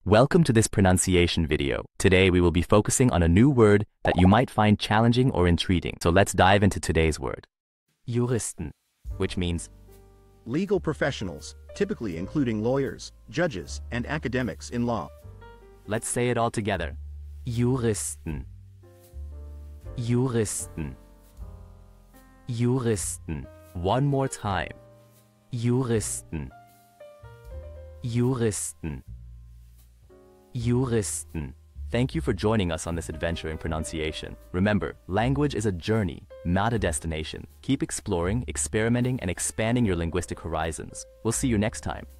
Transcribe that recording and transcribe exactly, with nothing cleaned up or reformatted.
Welcome to this pronunciation video. Today we will be focusing on a new word that you might find challenging or intriguing. So let's dive into today's word. Juristen, which means legal professionals, typically including lawyers, judges, and academics in law. Let's say it all together. Juristen. Juristen. Juristen. One more time. Juristen. Juristen. Juristen. Thank you for joining us on this adventure in pronunciation. Remember, language is a journey, not a destination. Keep exploring, experimenting, and expanding your linguistic horizons. We'll see you next time.